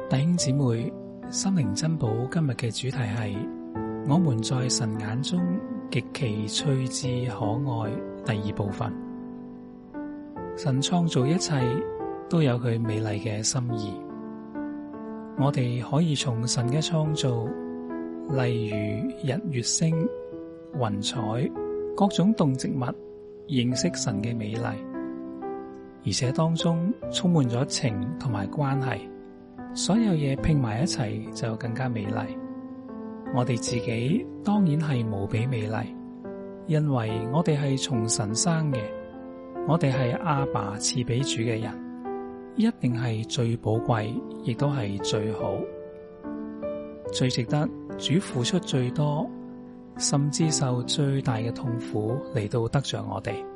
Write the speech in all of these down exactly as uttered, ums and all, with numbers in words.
弟兄姊妹，心靈珍寶今日嘅主題係我們在神眼中極其趣致可愛。第二部分，神創造一切都有佢美麗嘅心意。我哋可以從神嘅創造，例如日月星、雲彩、各種動植物，認識神嘅美麗，而且當中充滿咗情同埋關係。所有嘢拼埋一齊就更加美麗。我哋自己當然係無比美麗，因為我哋係從神生嘅，我哋係阿爸賜俾主嘅人，一定係最寶貴，亦都係最好，最值得主付出最多，甚至受最大嘅痛苦嚟到得着我哋。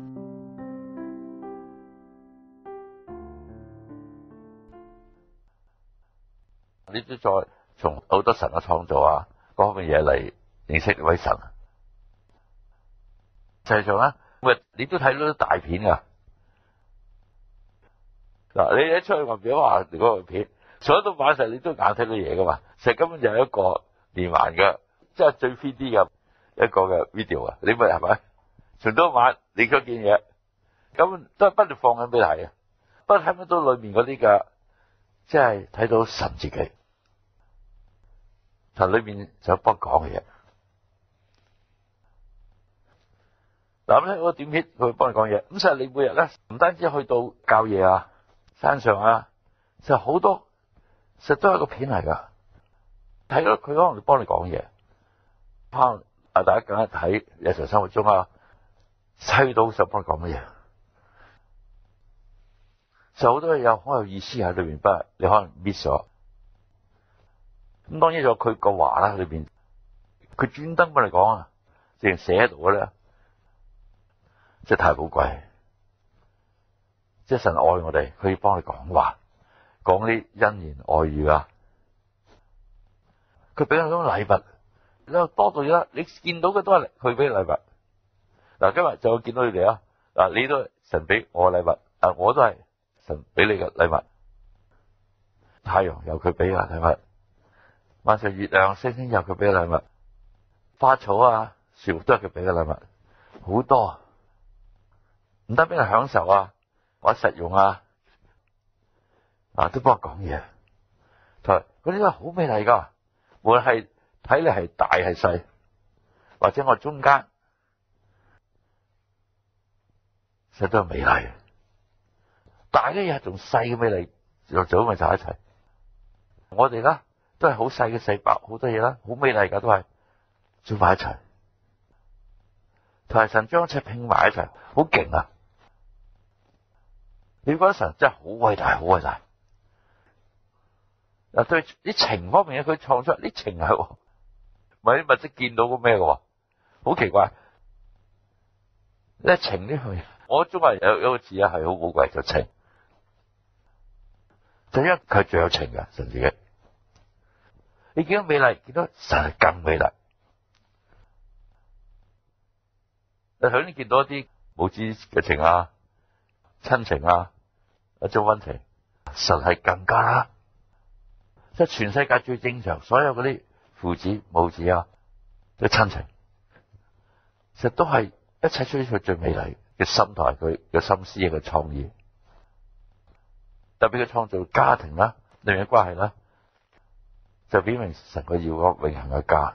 你都再從好多神嘅創造啊，各方面嘢嚟認識呢位神。實際上咧，喂，你都睇到啲大片噶。嗱，你一出去外邊話嗰個片，上到晚上你都眼睇到嘢噶嘛。其實根本就係一個連環嘅，即係最 three D 嘅一個嘅 video 啊。你咪係咪？從到晚你嗰件嘢，根本都係不斷放緊俾你睇啊。不過睇唔到裏面嗰啲嘅，即係睇到神自己。神裏面就幫講嘅嘢，嗱咁咧，個短片佢會幫你講嘢。咁實際你每日咧，唔單止去到郊野啊、山上啊，就好多，實都係一個片嚟噶。睇到佢可能會幫你講嘢，可能啊大家梗係睇日常生活中啊，睇到就幫你講乜嘢，就好多嘢有好有意思喺裏面，不過你可能 miss 咗。咁當然就佢個話啦，裏邊佢專登幫你講啊，直情寫喺度嘅咧，即係太寶貴。即係神愛我哋，佢要幫你講話，講啲恩言愛語啊。佢俾我種禮物，你多到嘢啦，你見到嘅都係佢俾禮物。嗱，今日就會見到你哋啊，嗱，你都係神俾我嘅禮物，啊，我都係神俾你嘅禮物。太陽有佢俾嘅禮物。晚上月亮星星有佢俾嘅禮物，花草啊樹木都係佢俾嘅禮物，好多，唔得俾人享受啊，或者實用啊，啊都幫我講嘢，佢嗰啲都係好美麗噶，無論係睇嚟係大係細，或者我中間，實都係美麗，大嘅嘢仲細嘅美麗，就組埋晒一齊，我哋啦。都係好細嘅細胞，好多嘢啦，好美麗噶，都係組埋一齊。同埋神將一切拼埋一齊，好勁啊！你覺得神真係好偉大，好偉大。嗱，對啲情方面咧，佢創出啲情係，唔係啲物質見到個咩嘅，好奇怪。呢情呢樣嘢，我中國人有有個字啊，係好寶貴，就情。就因為佢係最有情嘅神自己。你見到美麗，見到神係更美麗。你頭先見到一啲母子嘅情啊、親情啊、一種溫情，神係更加啦。即係全世界最正常，所有嗰啲父子、母子啊嘅親情，其實都係一切追求最美麗嘅心態，佢嘅心思嘅創意，特別佢創造家庭啦、另一關係啦。就表明神佢要個永恆嘅家。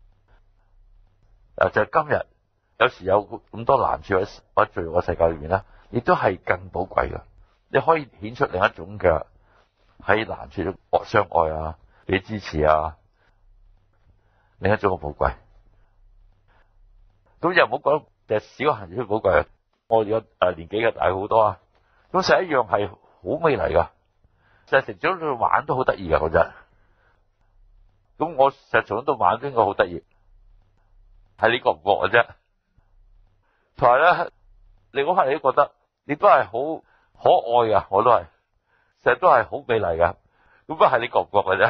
啊，就係今日有時有咁多難處喺喺罪惡世界裏面咧，亦都係更寶貴嘅。你可以顯出另一種嘅喺難處中相愛啊，俾支持啊，另一種嘅寶貴。咁又唔好講就係小孩子都寶貴啊。我而家誒年紀嘅大好多啊，咁實一樣係好美麗噶。就係成長到玩都好得意噶嗰陣。咁我實從到晚邊個好得意，係你覺唔覺嘅啫？同埋咧，你嗰刻你都覺得，你都係好可愛噶，我都係，成日都係好美麗噶。咁不過係你覺唔覺嘅啫？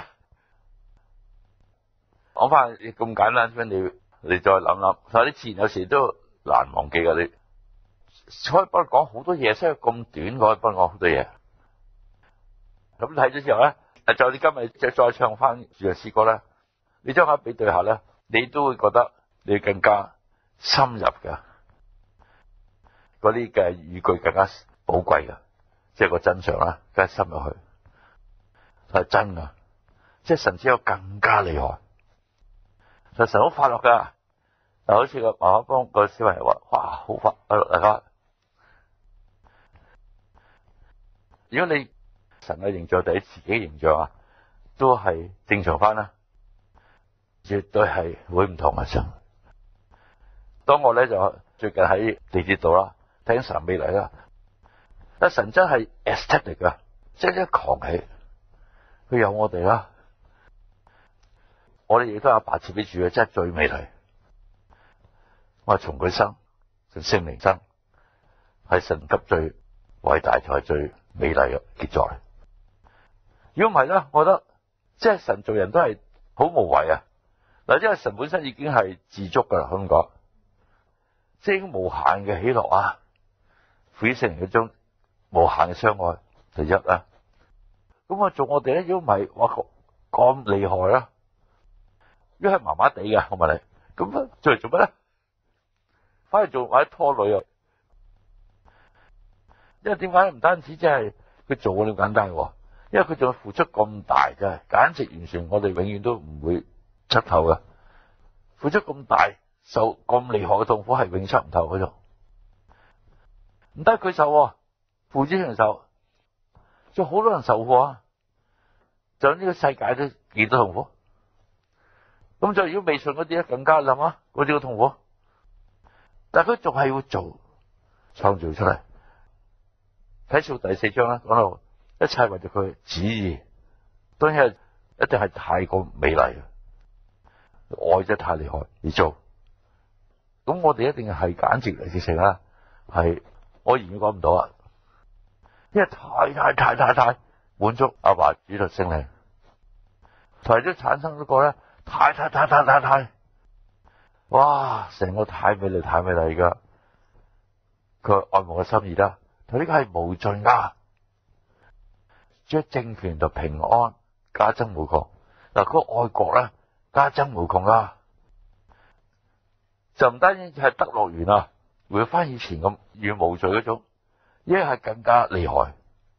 講翻咁簡單，你你再諗諗，所以啲自然有時都難忘記噶。你可以幫你講好多嘢，雖然咁短，可以幫你講好多嘢。咁睇咗之後咧， 就你今日即係再唱翻住嘅詩歌咧，你將佢比對下咧，你都會覺得你更加深入嘅，嗰啲嘅語句更加寶貴嘅，即係個真相啦，更加深入去，係真噶，即係神只有更加厲害。其實神好快樂噶，就好似個媽媽幫個小朋友話：哇，好快樂大家。如果你神嘅形象同你自己形象啊，都係正常翻啦，絕對係會唔同嘅神。當我咧就最近喺地鐵度啦，聽神美麗啦，但神真係 ecstatic 噶，即係一狂喜，佢有我哋啦，我哋亦都有白設俾住嘅，真係最美麗。我係從佢生，從聖靈生，係神級最偉大同埋最美麗嘅傑作。如果唔係咧，我覺得即係神做人都係好無謂啊！嗱，因為神本身已經係自足噶啦，咁講，即係已經無限嘅喜樂啊，父與聖靈嗰種無限嘅相愛，第一啊。咁我做我哋咧，如果唔係哇咁厲害啦，如果係麻麻地嘅，我問你，咁做嚟做乜咧？反而做或者拖累啊？因為點解唔單止即係佢做咁簡單嘅，因為佢仲要付出咁大嘅，簡直完全我哋永遠都唔會出頭嘅。付出咁大，受咁厲害嘅痛苦係永出唔透嗰種。唔得佢受，父子人受，仲好多人受過啊！就呢個世界都幾多痛苦。咁就如果未信嗰啲咧，更加諗啊，嗰啲嘅痛苦。但係佢仲係要做，創造出嚟。睇數第四章啦，講到一切為咗佢旨意，當然係一定係太過美麗，愛真係太厲害而做。咁我哋一定係簡直嚟直情啦，係我言語講唔到啊，因為太太太太太滿足阿爸主同聖靈，同埋都產生咗個咧太太太太太太，哇！成個太美麗太美麗而家，佢愛慕嘅心意啦。佢呢個係無盡噶，將政權同平安加增無窮。嗱，嗰個愛國咧加增無窮啦，就唔單止係得樂園啊，回翻以前咁如無罪嗰種，依家係更加厲害，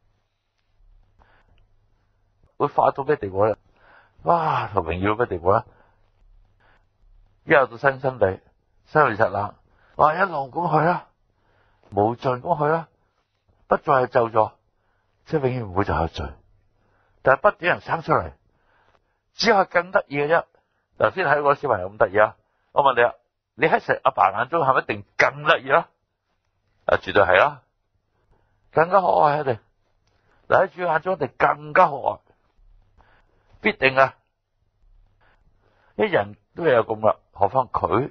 會發到咩地步咧？哇！同榮耀到咩地步咧？一入到新生地、新耶路撒冷，哇！一路咁去啦，無盡咁去啦。不再係咒詛，即係永遠唔會再有罪，但係不斷人生出嚟，只係更得意嘅啫。頭先睇個小朋友咁得意啊！我問你啊，你喺神阿爸眼中係咪一定更得意啦？啊，絕對係啦，更加可愛一定。嗱，喺主眼中一定更加可愛，必定啊！啲人都有咁啦，何況佢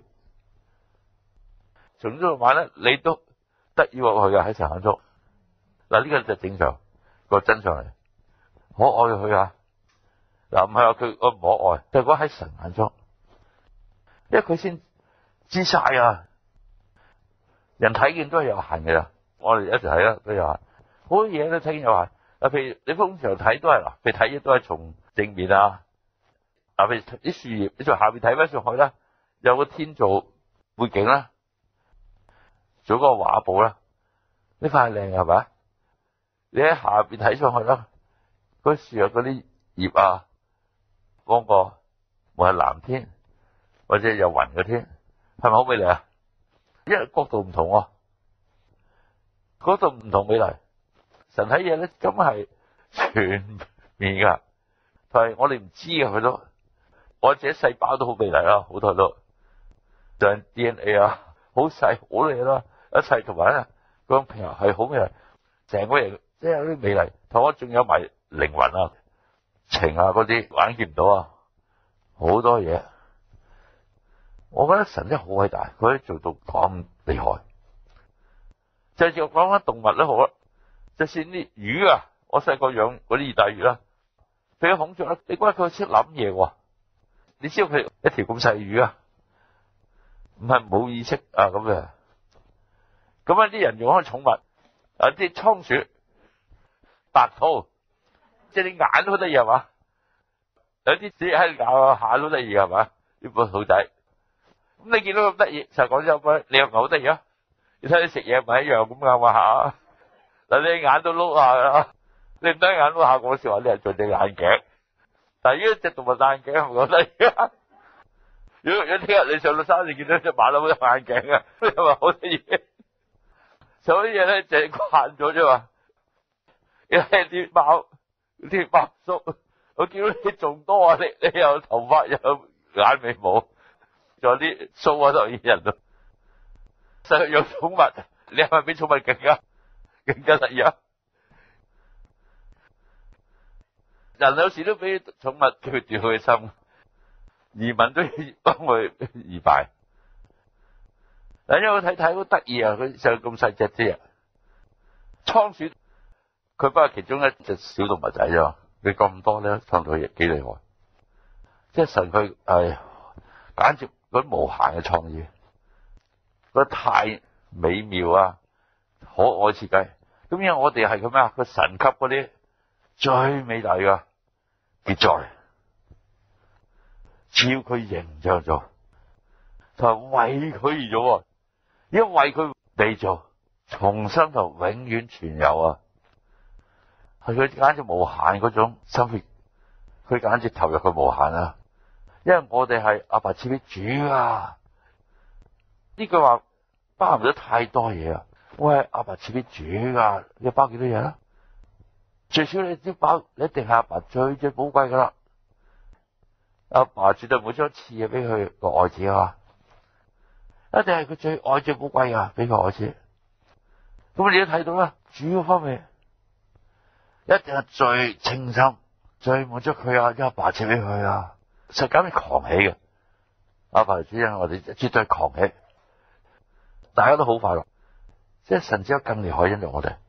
從呢度買咧，你都得意落去嘅喺神眼中。嗱，呢個就正常個真相嚟，可愛佢啊！嗱，唔係話佢我唔可愛，就係講喺神眼中，因為佢先知晒啊！人睇見都係有限嘅啦，我哋一直睇啦都有限，好多嘢都睇見有限。啊，譬如你通常睇都係嗱，譬如睇嘢都係從正面啊，啊，譬如啲樹葉，你從下邊睇翻上去啦，有個天做背景啦，做嗰個畫布啦，呢塊係靚嘅係咪？你喺下邊睇上去啦，嗰樹啊，嗰啲葉啊，嗰個或係藍天或者有雲嘅天，係咪好美麗啊？因為角度唔同，嗰度唔同美麗。神睇嘢咧，咁係全面噶，但係我哋唔知嘅佢都，我自己細胞都好美麗啦，好多都，就係 D N A 啊，好細好靚啦，一切同埋咧，嗰種平衡係好美麗，成個人。即係有啲美麗，同我仲有埋靈魂啊、情啊嗰啲，眼見唔到啊，好多嘢。我覺得神真係好偉大，佢可以做到咁厲害。就係講翻動物都好啦，就算啲魚啊，我細個養嗰啲熱帶魚啦，俾佢孔雀啦，你覺得佢識諗嘢喎？你知道佢一條咁細魚啊，唔係冇意識啊咁嘅。咁啊啲人用開寵物啊啲倉鼠。白兔，即係你眼都得意係嘛？ 有啲自己喺度咬下都得意係嘛？呢個兔仔，咁你見到咁得意，就講咗句，你又唔係好得意啊？你睇你食嘢咪一樣咁咬下，嗱你眼都碌下啦，你唔得眼碌下嗰時話你係做隻眼鏡，但係呢隻動物戴眼鏡係咪覺得得意啊？如果如果聽日你上到山，你見到隻馬騮戴眼鏡啊，你係咪好得意？所以嘢咧就係慣咗啫嘛。你睇啲貓，啲貓叔，我見到你仲多啊！你你有頭髮有眼眉毛，仲有啲鬚啊，當然人咯。細個養寵物，你係咪比寵物更加更加得意啊？人有時都俾寵物決住佢嘅心，移民都要幫佢移敗。嗱，因為我睇睇好得意啊，佢細咁細隻啫，倉鼠佢不過其中一隻小動物仔啫，你咁多咧，創造亦幾厲害。即係神佢係簡直嗰啲無限嘅創意，嗰太美妙啊，可愛設計。咁因為我哋係咁啊，個神級嗰啲最美麗噶傑作，照佢形象做，就為佢而做，因為佢被做，重新就永遠存有啊！係佢簡直無限嗰種心血，佢簡直投入佢無限啊！因為我哋係阿爸賜俾主啊！呢句話包含咗太多嘢啊！我係阿爸賜俾主啊！你包幾多嘢啦？最少你都包，你一定係阿爸最最寶貴噶啦！阿爸絕對唔會將賜嘢俾佢個愛子啊！一定係佢最愛最寶貴啊！俾個愛子。咁你都睇到啦，主要方面一定係最清心、最滿足佢啊！阿爸賜俾佢啊！實簡直狂喜嘅，阿爸主人我哋絕對狂喜，大家都好快樂，即係神只有更厲害因着我哋。